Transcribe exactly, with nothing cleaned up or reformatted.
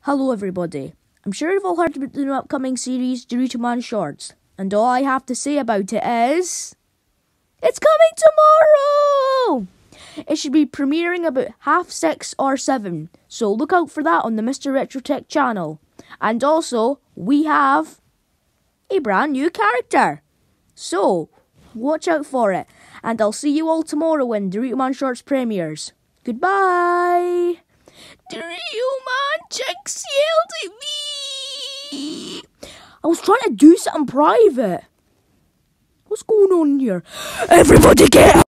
Hello everybody. I'm sure you've all heard about the new upcoming series, Dorito Man Shorts. And all I have to say about it is... it's coming tomorrow! It should be premiering about half six or seven. So look out for that on the Mister Retro Tech channel. And also, we have a brand new character. So, watch out for it. And I'll see you all tomorrow when Dorito Man Shorts premieres. Goodbye! Dorito Man chicks yelled at me! I was trying to do something private. What's going on here? Everybody get out!